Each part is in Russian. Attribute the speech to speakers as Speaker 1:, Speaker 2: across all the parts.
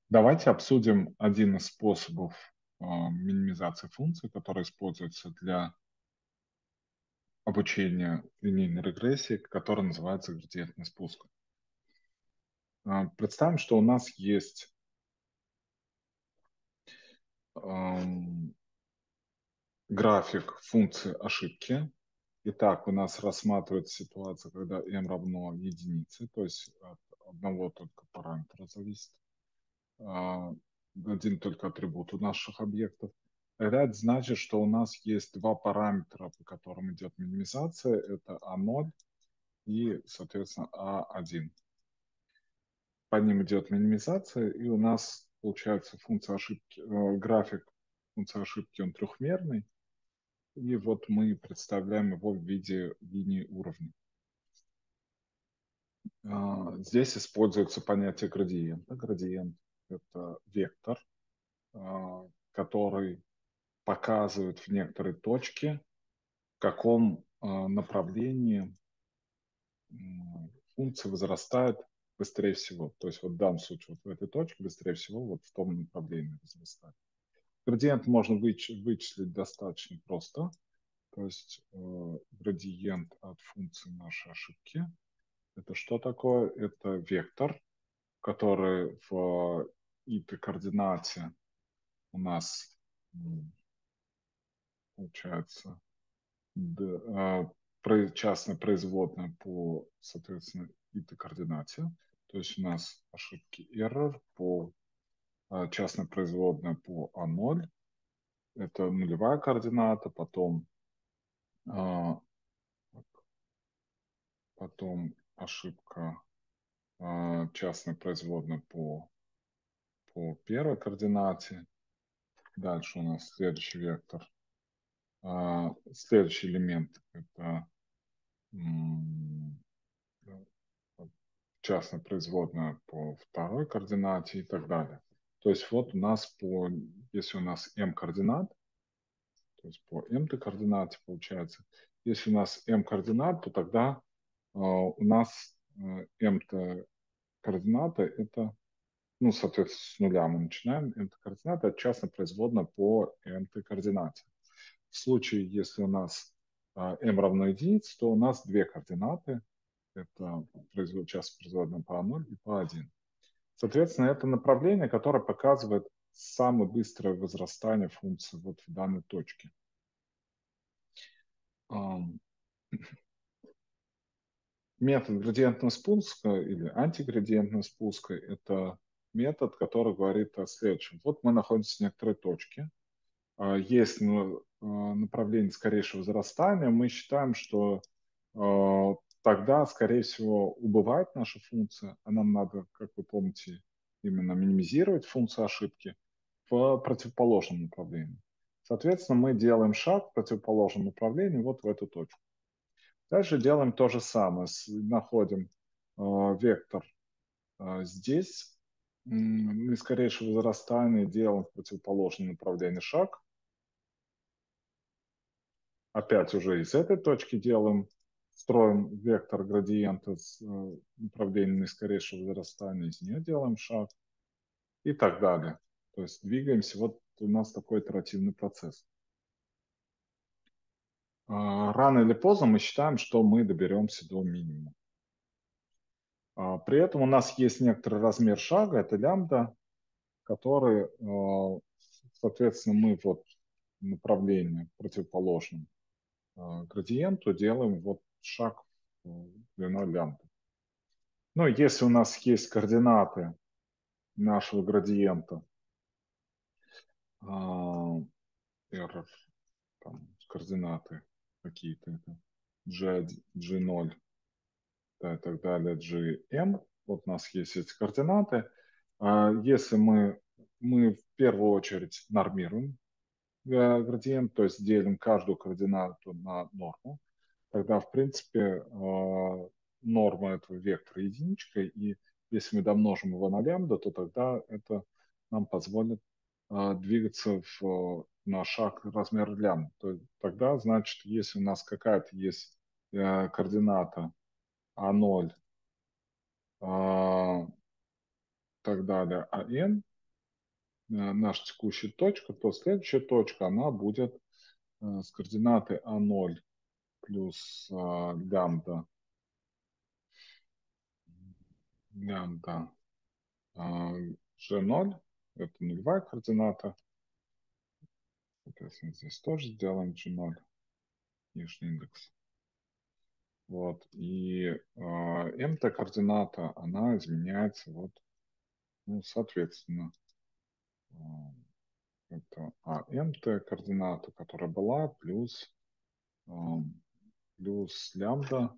Speaker 1: Давайте обсудим один из способов минимизации функций, который используется для обучения линейной регрессии, который называется градиентный спуск. Представим, что у нас есть график функции ошибки. Итак, у нас рассматривается ситуация, когда m равно единице, то есть от одного только параметра зависит один только атрибут у наших объектов. Тогда это значит, что у нас есть два параметра, по которым идет минимизация. Это А0 и, соответственно, А1. По ним идет минимизация, и у нас получается функция ошибки, график функции ошибки, он трехмерный. И вот мы представляем его в виде линии уровня. Здесь используется понятие градиента. Градиент – это вектор, который показывает в некоторой точке, в каком направлении функция возрастает быстрее всего. То есть вот в данном случае вот в этой точке быстрее всего вот в том направлении возрастает. Градиент можно вычислить достаточно просто. То есть градиент от функции нашей ошибки. Это что такое? Это вектор, который в координате у нас получается частная производная по, соответственно, координате. То есть у нас ошибки error по частной производной по А0. Это нулевая координата, потом ошибка частной производной по первой координате. Дальше у нас следующий вектор. Следующий элемент – это частная производная по второй координате и так далее. То есть вот у нас если у нас m координат, то есть по m координате получается, если у нас m координат, то тогда у нас m координата это, ну, соответственно, с нуля мы начинаем, m координата это частная производная по m координате. В случае, если у нас m равно единице, то у нас две координаты, это частная производная по А0 и по А1. Соответственно, это направление, которое показывает самое быстрое возрастание функции вот в данной точке. Метод градиентного спуска или антиградиентного спуска – это метод, который говорит о следующем. Вот мы находимся в некоторой точке. Есть направление скорейшего возрастания. Мы считаем, что тогда, скорее всего, убывает наша функция, а нам надо, как вы помните, именно минимизировать функцию ошибки в противоположном направлении. Соответственно, мы делаем шаг в противоположном направлении вот в эту точку. Дальше делаем то же самое. Находим вектор здесь. Мы скорейшего возрастания делаем в противоположном направлении шаг. Опять уже из этой точки строим вектор градиента с направлением наискорейшего возрастания, из нее делаем шаг и так далее. То есть двигаемся, вот у нас такой итеративный процесс. Рано или поздно мы считаем, что мы доберемся до минимума. При этом у нас есть некоторый размер шага, это лямбда, который, соответственно, мы вот направление противоположным градиенту делаем вот шаг длиной лямбда. Ну, если у нас есть координаты нашего градиента, error, там, координаты какие-то, это G0, да, и так далее, GM, вот у нас есть эти координаты. Если мы в первую очередь нормируем градиент, то есть делим каждую координату на норму, тогда, в принципе, норма этого вектора единичка, и если мы домножим его на лямбда, то тогда это нам позволит двигаться на шаг размера лямбда. Тогда, значит, если у нас какая-то есть координата А0, так далее, АН, наша текущая точка, то следующая точка, она будет с координаты А0 плюс лямбда G0, это нулевая координата. Соответственно, здесь тоже сделаем G0, нижний индекс. Вот. И mt-координата, она изменяется вот, ну, соответственно, это mt-координата, которая была, плюс лямбда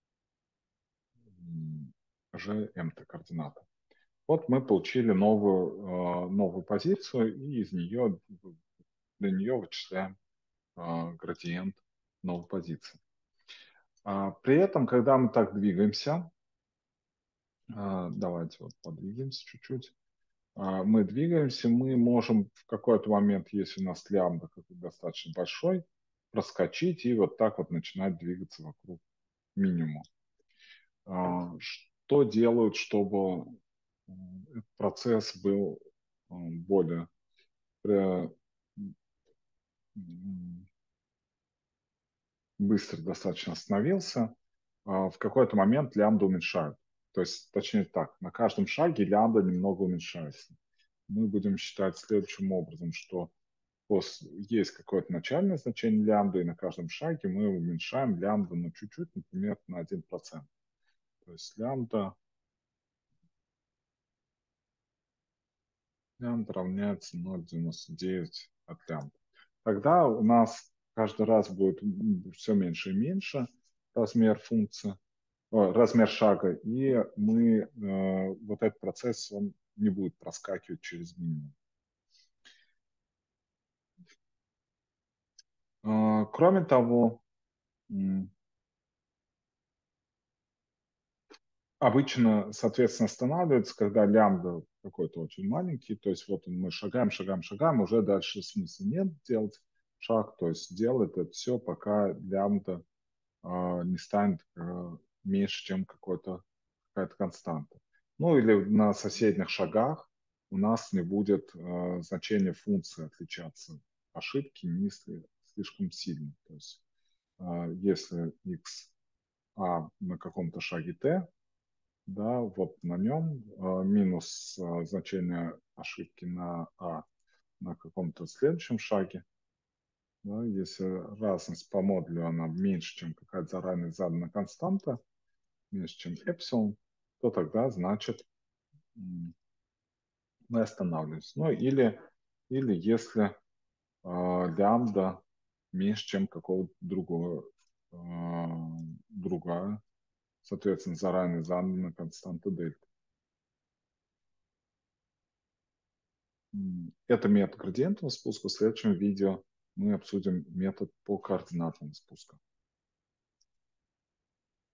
Speaker 1: mt-координата. Вот мы получили новую позицию, и для нее вычисляем градиент новой позиции. При этом, когда мы так двигаемся, давайте вот подвигаемся чуть-чуть, мы двигаемся, мы можем в какой-то момент, если у нас лямбда достаточно большой, проскочить и вот так вот начинать двигаться вокруг минимума. Что делают, чтобы этот процесс был более быстро достаточно остановился? В какой-то момент лямбда уменьшают. То есть, точнее так, на каждом шаге лямбда немного уменьшается. Мы будем считать следующим образом, что есть какое-то начальное значение лямбды, и на каждом шаге мы уменьшаем лямбду на чуть-чуть, например, на 1%. То есть лямбда равняется 0,99 от лямбда. Тогда у нас каждый раз будет все меньше и меньше размер функции, размер шага, и вот этот процесс, он не будет проскакивать через минимум. Кроме того, обычно, соответственно, останавливается, когда лямбда какой-то очень маленький, то есть вот мы шагаем, уже дальше смысла нет делать шаг, то есть делает это все, пока лямбда не станет меньше, чем какая-то константа. Ну или на соседних шагах у нас не будет значение функции отличаться. Ошибки не слишком сильно. То есть если x на каком-то шаге t, да, вот на нем минус значение ошибки на на каком-то следующем шаге. Да, если разность по модулю она меньше, чем какая-то заранее заданная константа, меньше, чем эпсилон, то тогда значит мы останавливаемся. Ну или если лямбда меньше, чем какого-то другая, соответственно, заранее заданная константа дельта. Это метод градиентного спуска. В следующем видео мы обсудим метод по координатному спуску.